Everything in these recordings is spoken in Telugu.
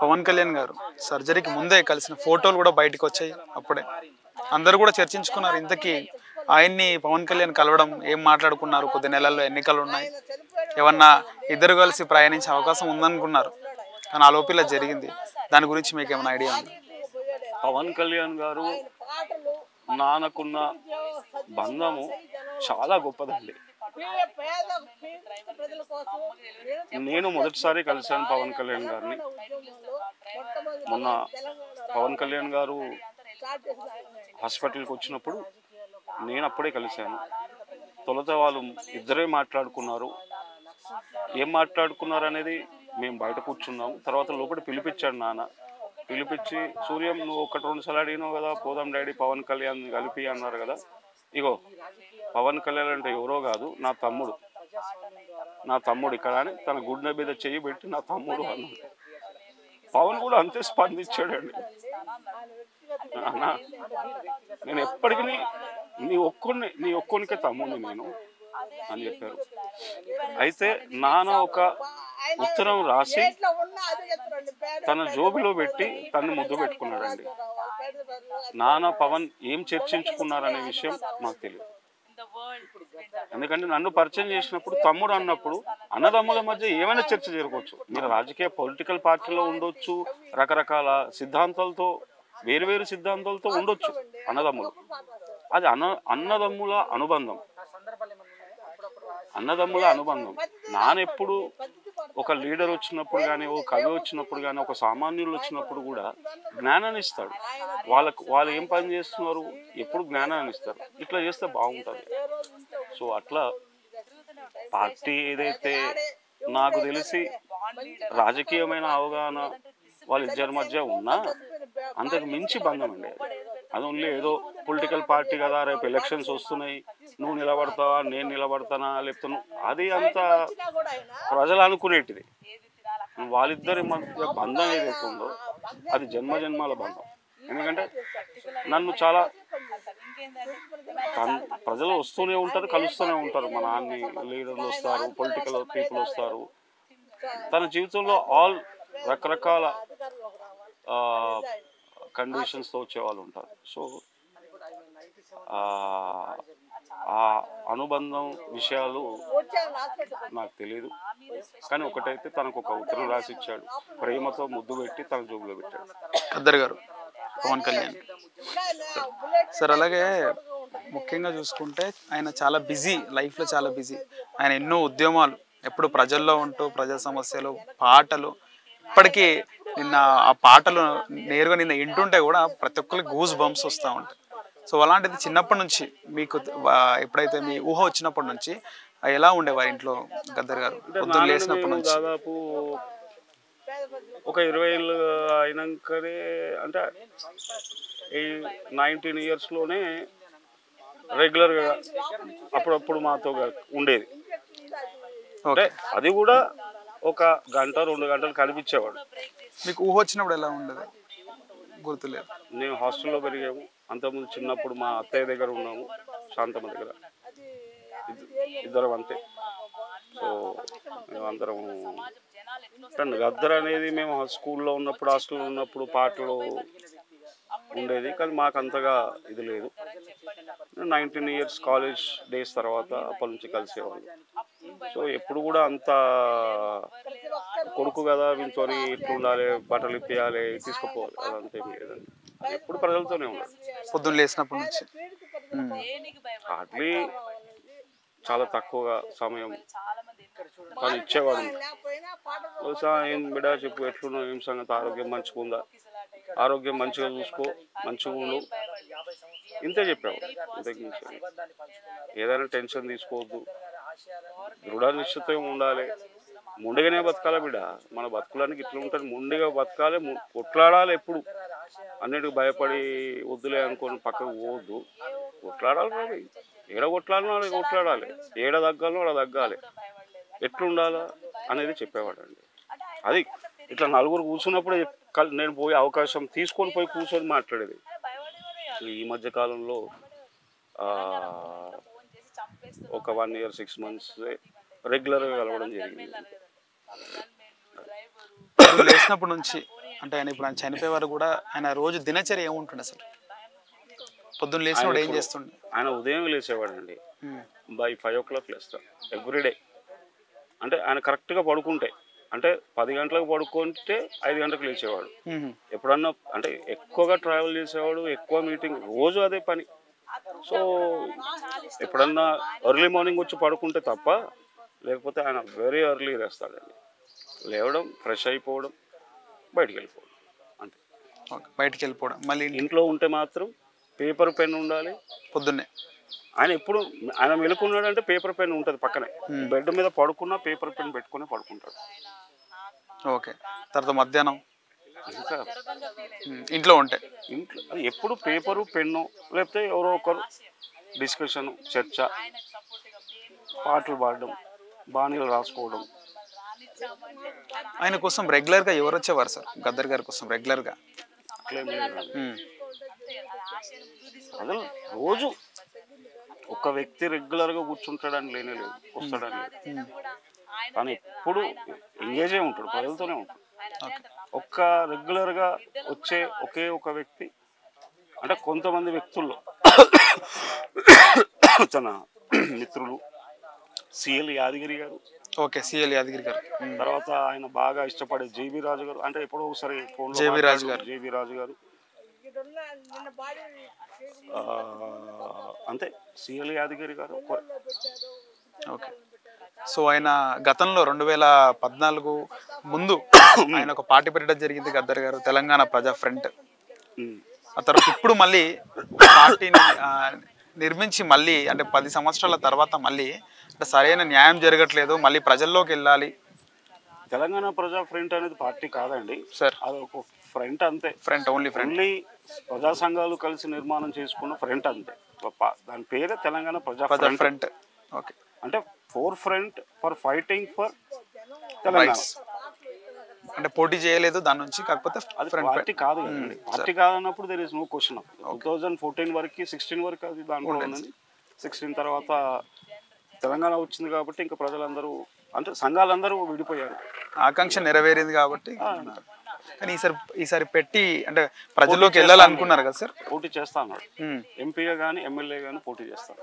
పవన్ కళ్యాణ్ గారు సర్జరీకి ముందే కలిసిన ఫోటోలు కూడా బయటకు వచ్చాయి. అప్పుడే అందరూ కూడా చర్చించుకున్నారు. ఇంతకీ ఆయన్ని పవన్ కళ్యాణ్ కలవడం ఏం మాట్లాడుకున్నారు, కొద్ది నెలల్లో ఎన్నికలు ఉన్నాయి, ఏమన్నా ఇద్దరు కలిసి ప్రయాణించే అవకాశం ఉందనుకున్నారు, కానీ ఆ లోపల జరిగింది. దాని గురించి మీకు ఏమైనా ఐడియా ఉంది? పవన్ కళ్యాణ్ గారు నాన్నకున్న బంధము చాలా గొప్పదండి. నేను మొదటిసారి కలిశాను పవన్ కళ్యాణ్ గారిని. మొన్న పవన్ కళ్యాణ్ గారు హాస్పిటల్కి వచ్చినప్పుడు నేను అప్పుడే కలిశాను. తొలుత వాళ్ళు ఇద్దరే మాట్లాడుకున్నారు. ఏం మాట్లాడుకున్నారు అనేది మేము బయట కూర్చున్నాము. తర్వాత లోపల పిలిపించాడు నాన్న. పిలిపించి, సూర్యం నువ్వు 1-2 సార్లు అడిగినావు కదా, పోదాం డాడీ పవన్ కళ్యాణ్ కలిపి అన్నారు కదా, ఇగో పవన్ కళ్యాణ్ అంటే ఎవరో కాదు, నా తమ్ముడు ఇక్కడ అని తన గుండె మీద చెయ్యి పెట్టి నా తమ్ముడు అన్నాడు. పవన్ కూడా అంతే స్పందించాడండి. అన్నా నేను ఎప్పటికీ నీ ఒక్కొనికే తమ్ముడిని నేను అని చెప్పారు. అయితే నాన్న ఒక ఉత్తరం రాసి తన జోబిలో పెట్టి తను ముద్దు పెట్టుకున్నాడండి. నాన్న పవన్ ఏం చర్చించుకున్నారనే విషయం నాకు తెలియదు. ఎందుకంటే నన్ను పరిచయం చేసినప్పుడు తమ్ముడు అన్నప్పుడు అన్నదమ్ముల మధ్య ఏమైనా చర్చ జరగవచ్చు. మీరు రాజకీయ పొలిటికల్ పార్టీలో ఉండొచ్చు, రకరకాల సిద్ధాంతాలతో వేరు సిద్ధాంతాలతో ఉండొచ్చు అన్నదమ్ములు. అది అన్నదమ్ముల అనుబంధం. నానెప్పుడు ఒక లీడర్ వచ్చినప్పుడు కానీ, ఒక కవి వచ్చినప్పుడు కానీ, ఒక సామాన్యులు వచ్చినప్పుడు కూడా జ్ఞానాన్ని ఇస్తాడు. వాళ్ళు ఏం పని చేస్తున్నారు ఎప్పుడు జ్ఞానాన్ని ఇస్తారు. ఇట్లా చేస్తే బాగుంటుంది. సో అట్లా పార్టీ ఏదైతే నాకు తెలిసి రాజకీయమైన అవగాహన వాళ్ళిద్దరి మధ్య ఉన్నా అంతకు మించి బంధం అండి. అది ఓన్లీ ఏదో పొలిటికల్ పార్టీ కదా, రేపు ఎలక్షన్స్ వస్తున్నాయి, నువ్వు నిలబడతావా నేను నిలబడతానా లేపుతాను, అది అంత ప్రజలు అనుకునేటిది. వాళ్ళిద్దరి మధ్య బంధం ఏదైతే ఉందో అది జన్మజన్మాల బంధం. ఎందుకంటే నన్ను చాలా ప్రజలు వస్తూనే ఉంటారు, కలుస్తూనే ఉంటారు. మా నాన్ని లీడర్లు వస్తారు, పొలిటికల్ పీపుల్ వస్తారు. తన జీవితంలో రకరకాల కండిషన్స్తో వచ్చేవాళ్ళు ఉంటారు. సో ఆ అనుబంధం విషయాలు నాకు తెలియదు. కానీ ఒకటైతే తనకు ఒక ఉత్తరం రాసి ఇచ్చాడు, ప్రేమతో ముద్దు పెట్టి తన జోబులో పెట్టాడు. ఖద్దర్ గారు పవన్ కళ్యాణ్ సార్. అలాగే ముఖ్యంగా చూసుకుంటే ఆయన చాలా బిజీ, లైఫ్లో చాలా బిజీ. ఆయన ఎన్నో ఉద్యమాలు, ఎప్పుడు ప్రజల్లో ఉంటూ ప్రజా సమస్యలు, పాటలు. ఇప్పటికీ నిన్న ఆ పాటలు నేరుగా నిన్న వింటుంటే కూడా ప్రతి ఒక్కరికి గూస్ బంప్స్ వస్తూ ఉంటాయి. సో అలాంటిది చిన్నప్పటి నుంచి మీకు ఎప్పుడైతే మీ ఊహ వచ్చినప్పటి నుంచి ఎలా ఉండేవారు ఇంట్లో ఖద్దర్ గారు? పొద్దున్న లేచినప్పటి నుంచి దాదాపు ఒక 20 ఏళ్ళు అయినాకనే, అంటే 19 ఇయర్స్లోనే రెగ్యులర్గా అప్పుడప్పుడు మాతో ఉండేది. అంటే అది కూడా ఒక 1-2 గంటలు కనిపించేవాడు. మీకు ఊహ వచ్చినప్పుడు ఎలా ఉండేది? గుర్తులేదు. మేము హాస్టల్లో పెరిగాము. అంతకుముందు చిన్నప్పుడు మా అత్తయ్య దగ్గర ఉన్నాము, శాంతమ్మ దగ్గర, ఇద్దరం అంతే. సో మేమందరం ఖద్దర్ అనేది మేము స్కూల్లో ఉన్నప్పుడు, హాస్టల్లో ఉన్నప్పుడు పాటలు ఉండేది, కానీ మాకు అంతగా ఇది లేదు. 19 ఇయర్స్ కాలేజ్ డేస్ తర్వాత అప్పటి నుంచి కలిసేవాళ్ళు. సో ఎప్పుడు కూడా అంత కొడుకు కదా, వీళ్ళతో ఇట్లా ఉండాలి, బట్టలు ఇప్పియాలి, తీసుకుపోవాలి, అదంతా ఏం లేదండి. ఎప్పుడు ప్రజలతోనే ఉన్నాడు. పొద్దున్న లేచినప్పటి నుంచి హార్డ్లీ చాలా తక్కువగా సమయం తను ఇచ్చేవాడు. ఏం బిడ్డ చెప్పు, ఎట్లున్నావు, ఏం సంగతి, ఆరోగ్యం మంచిగా ఉందా, ఆరోగ్యం మంచిగా చూసుకో, మంచిగా ఉండు, ఇంతే చెప్పావు. ఇంతకు ఏదైనా టెన్షన్ తీసుకోవద్దు, దృఢ నిశ్చితం ఉండాలి, ముందుగానే బతకాలి బిడ్డ. మన బతుకులానికి ఇట్లా ఉంటుంది, ముందుగా బతకాలి, కొట్లాడాలి. ఎప్పుడు అన్నిటికి భయపడి వద్దులే అనుకొని పక్కకు పోవద్దు, కొట్లాడాలి. మరి ఏడ కొట్లాడాలి, కొట్లాడాలి, ఏడ తగ్గాలో అలా తగ్గాలి, ఎట్లుండాలా అనేది చెప్పేవాడు అండి. అది ఇట్లా నలుగురు కూర్చున్నప్పుడు నేను పోయి అవకాశం తీసుకొని పోయి కూర్చొని మాట్లాడేది. ఈ మధ్య కాలంలో ఒక 1 year 6 months రెగ్యులర్గా కలవడం జరిగింది. లేచినప్పటి నుంచి అంటే ఆయన ఇప్పుడు ఆయన చనిపోయే వారు కూడా ఆయన రోజు దినచర్య ఏముంటుండే సార్? పొద్దున్న ఆయన లేచినప్పుడు ఏం ఇప్పుడు చేస్తుండే? ఆయన ఉదయం లేచేవాడండి, బై 5 o'clock లేస్తాడు ఎవ్రీడే. అంటే ఆయన కరెక్ట్గా పడుకుంటే, అంటే 10 గంటలకు పడుకుంటే 5 గంటలకు లేచేవాడు. ఎప్పుడన్నా అంటే ఎక్కువగా ట్రావెల్ చేసేవాడు, ఎక్కువ మీటింగ్, రోజు అదే పని. సో ఎప్పుడన్నా ఎర్లీ మార్నింగ్ వచ్చి పడుకుంటే తప్ప, లేకపోతే ఆయన వెరీ ఎర్లీ లేస్తాడండి. లేవడం, ఫ్రెష్ అయిపోవడం, బయటికి వెళ్ళిపోవడం అంతే. బయటికి వెళ్ళిపోవడం, మళ్ళీ ఇంట్లో ఉంటే మాత్రం పేపర్ పెన్ ఉండాలి పొద్దున్నే. ఆయన ఎప్పుడు ఆయన మెలుకున్నాడంటే పేపర్ పెన్ ఉంటుంది పక్కనే. బెడ్ మీద పడుకున్నా పేపర్ పెన్ పెట్టుకుని పడుకుంటాడు. ఓకే. తర్వాత మధ్యాహ్నం ఇంకా ఇంట్లో ఉంటే ఇంట్లో ఎప్పుడు పేపరు పెన్ను, లేకపోతే ఎవరో ఒకరు డిస్కషన్, చర్చ, పాటలు పాడడం, బాణీలు రాసుకోవడం. ఆయన కోసం రెగ్యులర్గా ఎవరు వచ్చేవారు సార్? గద్దర్ గారి కోసం రెగ్యులర్గా అట్లేం లేదు. అసలు రోజు ఒక వ్యక్తి రెగ్యులర్గా కూర్చుంటాడని లేనే లేదు, వస్తాడని లేదు. కానీ ఎప్పుడు ఎంగేజ్ అయి ఉంటాడు, ప్రజలతోనే ఉంటాడు. ఒక్క రెగ్యులర్గా వచ్చే ఒకే ఒక వ్యక్తి అంటే కొంతమంది వ్యక్తుల్లో తన మిత్రులు సిఎల్ యాదగిరి గారు. ఓకే, సిఎల్ యాదగిరి గారు. తర్వాత ఆయన బాగా ఇష్టపడే జేబీ రాజు గారు, అంటే ఎప్పుడో ఒకసారి ఫోన్లో జేబీ రాజు గారు. జేబీ రాజు గారు అంతే, సిఎల్ యాదగిరి గారు. ఓకే. సో ఆయన గతంలో 2014 ముందు ఆయన ఒక పార్టీ పెట్టడం జరిగింది గద్దర్ గారు, తెలంగాణ ప్రజా ఫ్రంట్. ఆ తర్వాత ఇప్పుడు మళ్ళీ పార్టీని నిర్మించి మళ్ళీ అంటే 10 సంవత్సరాల తర్వాత మళ్ళీ అంటే సరైన న్యాయం జరగట్లేదు, మళ్ళీ ప్రజల్లోకి వెళ్ళాలి. తెలంగాణ ప్రజా ఫ్రంట్ అనేది పార్టీ కాదండి సార్, అది ఒక ఫ్రంట్ అంతే. Front, only front. ఓన్లీ ప్రజా సంఘాలు కలిసి నిర్మాణం చేసుకున్న ఫ్రంట్ అంతే. దాని పేరే తెలంగాణ ప్రజా ఫ్రంట్. ఓకే. అంటే four front for fighting for Telangana. అంటే పోటీ చేయలేదు దాని నుంచి, కాకపోతే అది పార్టీ కాదు కదండి. పార్టీ కాదన్నప్పుడు దేర్ ఇస్ నో క్వశ్చన్. 2014 వరకు 16 వరకు అది దాంట్లో ఉన్నది. 16 తర్వాత తెలంగాణ వచ్చింది కాబట్టి ఇంకా ప్రజలందరూ అంటే సంఘాలందరూ విడిపోయారు. ఆకాంక్ష నెరవేరింది కాబట్టి. కానీ ఈసారి పెట్టి అంటే ప్రజల్లోకి వెళ్ళాలనుకున్నారు కదా సార్? పోటీ చేస్తా అన్నాడు. ఎంపీగా కానీ ఎమ్మెల్యే కానీ పోటీ చేస్తాడు.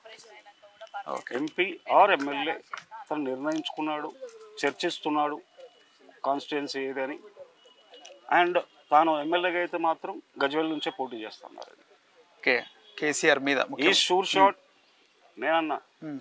ఎంపీ ఆర్ ఎమ్మెల్యే తను నిర్ణయించుకున్నాడు, చర్చిస్తున్నాడు కాన్స్టిట్యుయెన్సీ ఏదని. అండ్ తాను ఎమ్మెల్యేగా అయితే మాత్రం గజ్వేల్ నుంచే పోటీ చేస్తున్నారు. కేసీఆర్ మీద ఈ షూర్ షాట్. నేనన్నా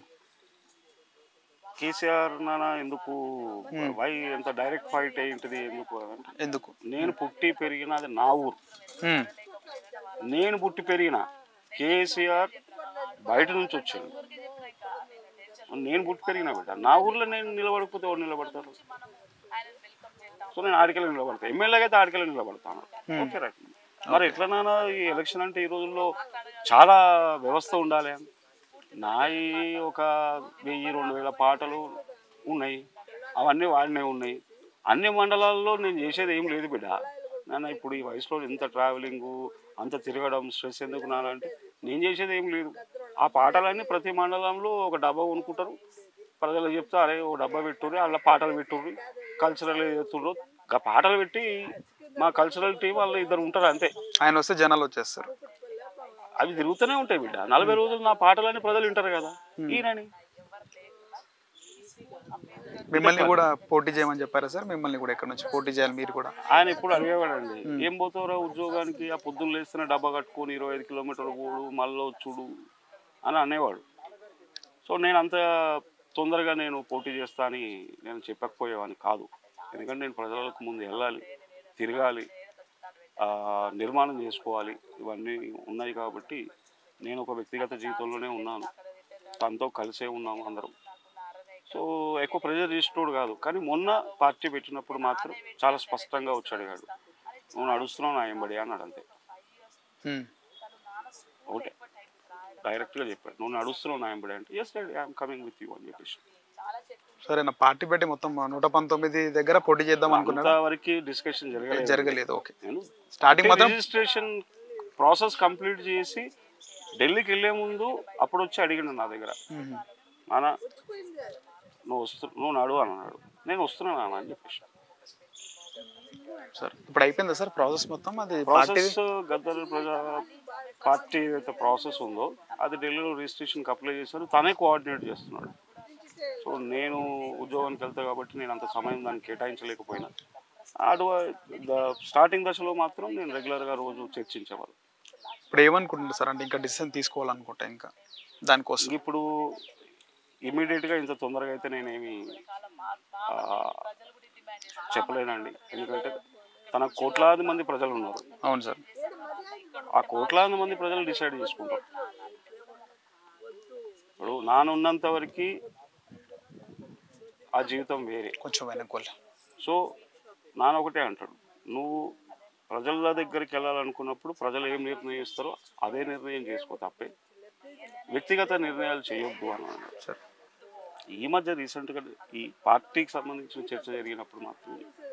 కేసీఆర్ నానా ఎందుకు వై ఎంత డైరెక్ట్ ఫైట్ ఏంటిది ఎందుకు నేను పుట్టి పెరిగినది నా ఊరు, నేను పుట్టి పెరిగిన కేసీఆర్ బయట నుంచి వచ్చాను, నేను పుట్టి పెరిగిన బిడ్డ నా ఊర్లో నేను నిలబడకపోతే ఎవరు నిలబడతారు? సో నేను ఆడికెళ్ళి నిలబడతాను, ఎమ్మెల్యేగా అయితే ఆడికెళ్ళి నిలబడతాను. Okay right. మరి ఎట్లనైనా ఈ ఎలక్షన్ అంటే ఈ రోజుల్లో చాలా వ్యవస్థ ఉండాలి. నాయి ఒక 1000-2000 పాటలు ఉన్నాయి, అవన్నీ వాడినే ఉన్నాయి. అన్ని మండలాల్లో నేను చేసేది ఏం లేదు బిడ్డ. నాన్న ఇప్పుడు ఈ వయసులో ఇంత ట్రావెలింగు, అంత తిరగడం, స్ట్రెస్ ఎందుకు నాన్న అంటే నేను చేసేది ఏం లేదు. ఆ పాటలన్నీ ప్రతి మండలంలో ఒక డబ్బా కొనుక్కుంటారు, ప్రజలకు చెప్తా అరే ఓ డబ్బా పెట్టుర్రి, అలా పాటలు పెట్టుర్రి, కల్చరల్ చేస్తుండ్రు. ఆ పాటలు పెట్టి మా కల్చరల్ టీం వాళ్ళు 2 ఉంటారు అంతే. ఆయన వస్తే జనాలు వచ్చేస్తారు. అవి తిరుగుతూనే ఉంటాయి బిడ్డ. 40 రోజులు నా పాటలని ప్రజలు వింటారు కదా. ఈయనని మిమ్మల్ని కూడా పోటీ చేయమని చెప్పారా సార్? మిమ్మల్ని కూడా ఎక్కడి నుంచి పోటీ చేయాలి మీరు కూడా? ఆయన ఎప్పుడు అడిగేవాడండి, ఏం పోతావురా ఉద్యోగానికి, ఆ పొద్దున్న లేస్తున్న డబ్బా కట్టుకొని 25 కిలోమీటర్లు పోడు మళ్ళీ వచ్చుడు అని అనేవాడు. సో నేను అంత తొందరగా నేను పోటీ చేస్తా అని నేను చెప్పకపోయేవాడిని కాదు. ఎందుకంటే నేను ప్రజలకు ముందు వెళ్ళాలి, తిరగాలి, నిర్మాణం చేసుకోవాలి, ఇవన్నీ ఉన్నాయి కాబట్టి నేను ఒక వ్యక్తిగత జీవితంలోనే ఉన్నాను, తనతో కలిసే ఉన్నాము అందరం. సో ఎక్కువ ప్రెజర్ చేసేటోడు కాదు. కానీ మొన్న పార్టీ పెట్టినప్పుడు మాత్రం చాలా స్పష్టంగా వచ్చి అడిగాడు, నువ్వు నడుస్తున్నావు నా ఎంబడి అన్నాడు అంతే. ఓకే, డైరెక్ట్గా చెప్పాడు, నువ్వు నడుస్తున్నావు నా ఎంబడి అంటే yes I'm coming with you అని చెప్పేసి. సరే, నా పార్టీ పెట్టి మొత్తం 119 దగ్గర పోటీ చేద్దాం అనుకున్నా, వరకు డిస్కషన్ జరగలేదు. ఓకే, నేను స్టార్టింగ్ మాత్రం రిజిస్ట్రేషన్ ప్రాసెస్ కంప్లీట్ చేసి ఢిల్లీకి వెళ్ళే ముందు అప్పుడు వచ్చి అడిగాడు నా దగ్గర, నాన్న నువ్వు నడు అని అన్నాడు. నేను వస్తున్నాను అని చెప్పేసి. సార్ ఇప్పుడు అయిపోయిందా సార్ ప్రాసెస్ మొత్తం? అది పార్టీ ప్రాసెస్ గద్దర్ ప్రజా పార్టీ ఏదైతే ప్రాసెస్ ఉందో అది ఢిల్లీలో రిజిస్ట్రేషన్కి అప్లై చేశారు, తనే కోఆర్డినేట్ చేస్తున్నాడు. సో నేను ఉద్యోగానికి వెళ్తా కాబట్టి నేను అంత సమయం దాన్ని కేటాయించలేకపోయినా స్టార్టింగ్ దశలో మాత్రం నేను రెగ్యులర్గా రోజు చర్చించేవాళ్ళు. ఇప్పుడు ఏమనుకుంటున్నారు సార్? అంటే ఇంకా డిసిషన్ తీసుకోవాలనుకుంటా ఇంకా దానికోసం. ఇప్పుడు ఇమీడియట్గా ఇంత తొందరగా అయితే నేనేమి చెప్పలేనండి, ఎందుకంటే తన కోట్లాది మంది ప్రజలు ఉన్నారు. అవును సార్. ఆ కోట్లాది మంది ప్రజలు డిసైడ్ చేసుకుంటారు. ఇప్పుడు నానున్నంత వరకు ఆ జీవితం వేరే. కొంచెం వెనకోలే. సో నాన్న ఒకటే అంటాడు, నువ్వు ప్రజల దగ్గరికి వెళ్ళాలనుకున్నప్పుడు ప్రజలు ఏం నిర్ణయిస్తారో అదే నిర్ణయం చేసుకో, తప్పే వ్యక్తిగత నిర్ణయాలు చేయొద్దు అని అన్నాడు. సార్ ఈ మధ్య రీసెంట్గా ఈ పార్టీకి సంబంధించిన చర్చ జరిగినప్పుడు మాత్రం